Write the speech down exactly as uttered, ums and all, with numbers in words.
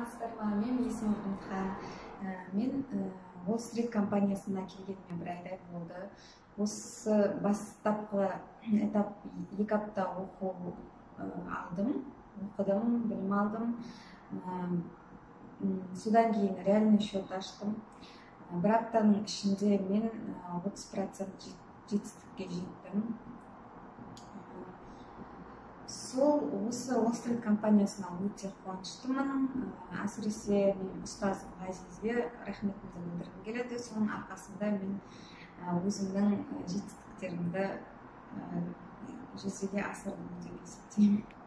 саламатсыздар ма? Менің есімім Үмітхан. Мен Wall Street компаниясына келгеніме бір айдай болды. Осы бастапқы этап екі апта оқу алдым, оқыдым, білім алдым. Содан кейін реальный счет аштым. Бір аптаның ішінде мен отыз процент жетістікке жеттім. Сол осы Wall Street компаниясына өте қуаныштымын. Әсіресе мен ұстазым Ғазизге рахметімді білдіргім келеді. Соның арқасында мен өзімнің жетістіктерімді жүзеге асырдым деп есептеймін.